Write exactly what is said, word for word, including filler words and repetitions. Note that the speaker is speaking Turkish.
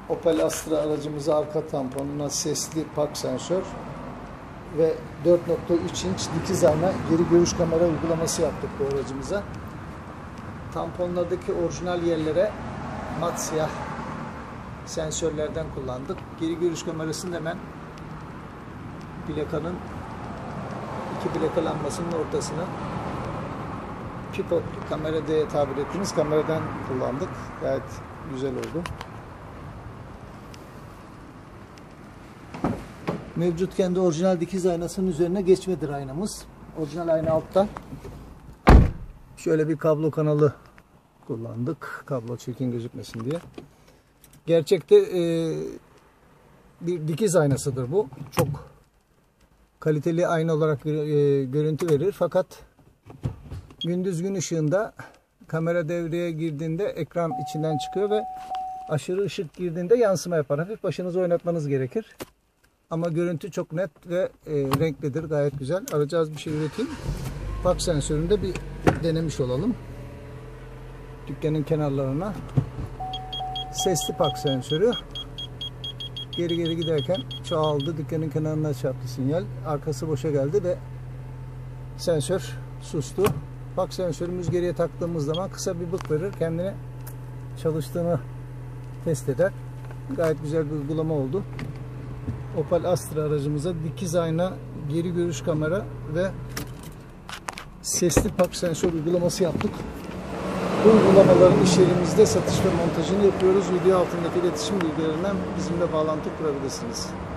Opel Astra aracımıza arka tamponuna sesli park sensör ve dört nokta üç inç dikiz ayna geri görüş kamera uygulaması yaptık bu aracımıza. Tamponlardaki orijinal yerlere mat siyah sensörlerden kullandık. Geri görüş kamerasının hemen plakanın iki plaka lambasının ortasına pivot kamera diye tabir ettiğimiz kameradan kullandık. Gayet güzel oldu. Mevcut kendi orijinal dikiz aynasının üzerine geçmedir aynamız. Orijinal ayna altta. Şöyle bir kablo kanalı kullandık. Kablo çirkin gözükmesin diye. Gerçekte e, bir dikiz aynasıdır bu. Çok kaliteli ayna olarak e, görüntü verir. Fakat gündüz gün ışığında kamera devreye girdiğinde ekran içinden çıkıyor ve aşırı ışık girdiğinde yansıma yapar. Hafif başınızı oynatmanız gerekir. Ama görüntü çok net ve e, renklidir. Gayet güzel. Aracı az bir şey üreteyim. Park sensöründe bir denemiş olalım. Dükkanın kenarlarına sesli park sensörü. Geri geri giderken çoğaldı. Dükkanın kenarına çarptı sinyal. Arkası boşa geldi ve sensör sustu. Park sensörümüz geriye taktığımız zaman kısa bir bık verir. Kendine çalıştığını test eder. Gayet güzel bir uygulama oldu. Opel Astra aracımıza dikiz ayna, geri görüş kamera ve sesli park sensör uygulaması yaptık. Bu uygulamaların iş yerimizde satış ve montajını yapıyoruz. Video altındaki iletişim bilgilerinden bizimle bağlantı kurabilirsiniz.